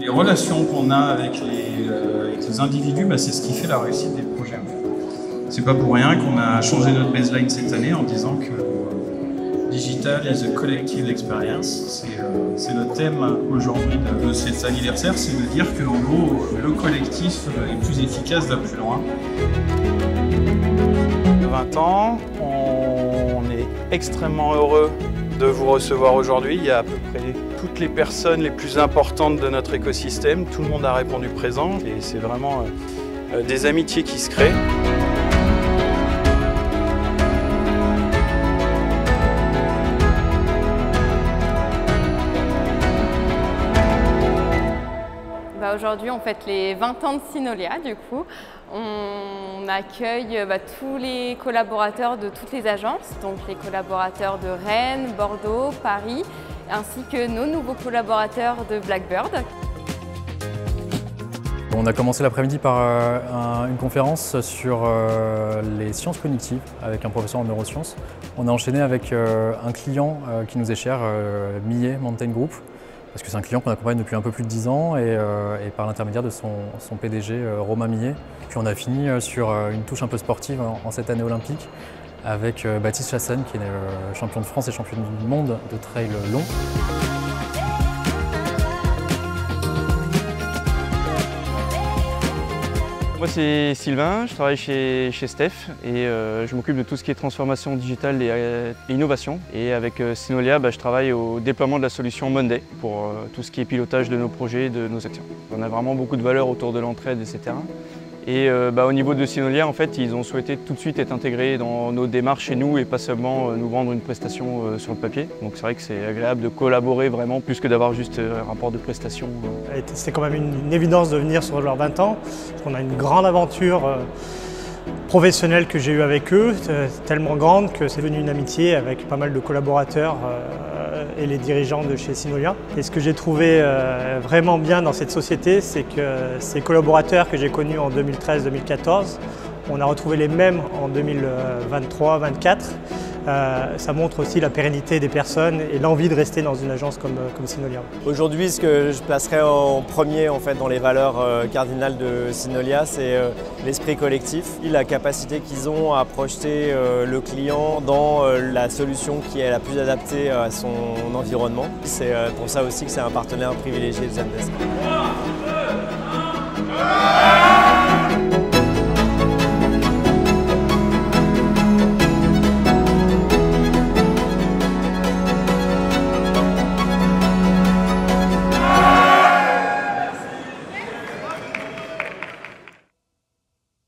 Les relations qu'on a avec les individus, c'est ce qui fait la réussite des projets. C'est pas pour rien qu'on a changé notre baseline cette année en disant que Digital is a collective experience. C'est notre thème aujourd'hui de cet anniversaire, c'est de dire que en gros, le collectif est plus efficace, va plus loin. 20 ans, on est extrêmement heureux de vous recevoir aujourd'hui. Il y a à peu près toutes les personnes les plus importantes de notre écosystème. Tout le monde a répondu présent et c'est vraiment des amitiés qui se créent. Aujourd'hui, on fête les 20 ans de Synolia, du coup. On accueille tous les collaborateurs de toutes les agences, donc les collaborateurs de Rennes, Bordeaux, Paris, ainsi que nos nouveaux collaborateurs de Blackbird. On a commencé l'après-midi par une conférence sur les sciences cognitives avec un professeur en neurosciences. On a enchaîné avec un client qui nous est cher, Millet Mountain Group, parce que c'est un client qu'on accompagne depuis un peu plus de 10 ans et par l'intermédiaire de son PDG, Romain Millet. Puis on a fini sur une touche un peu sportive en cette année olympique avec Baptiste Chassaigne, qui est champion de France et champion du monde de trail long. Moi c'est Sylvain, je travaille chez Steph et je m'occupe de tout ce qui est transformation digitale et innovation. Et avec Synolia, je travaille au déploiement de la solution Monday pour tout ce qui est pilotage de nos projets et de nos actions. On a vraiment beaucoup de valeurs autour de l'entraide, etc. Et au niveau de Synolia, en fait, ils ont souhaité tout de suite être intégrés dans nos démarches chez nous et pas seulement nous vendre une prestation sur le papier. Donc c'est vrai que c'est agréable de collaborer vraiment plus que d'avoir juste un rapport de prestation. C'est quand même une évidence de venir sur leurs 20 ans, parce qu'on a une grande aventure professionnelle que j'ai eue avec eux, tellement grande que c'est devenu une amitié avec pas mal de collaborateurs et les dirigeants de chez Synolia. Et ce que j'ai trouvé vraiment bien dans cette société, c'est que ces collaborateurs que j'ai connus en 2013-2014, on a retrouvé les mêmes en 2023-2024. Ça montre aussi la pérennité des personnes et l'envie de rester dans une agence comme Synolia. Aujourd'hui, ce que je placerai en premier dans les valeurs cardinales de Synolia, c'est l'esprit collectif, la capacité qu'ils ont à projeter le client dans la solution qui est la plus adaptée à son environnement. C'est pour ça aussi que c'est un partenaire privilégié de Zendesk. 3, 2, 1,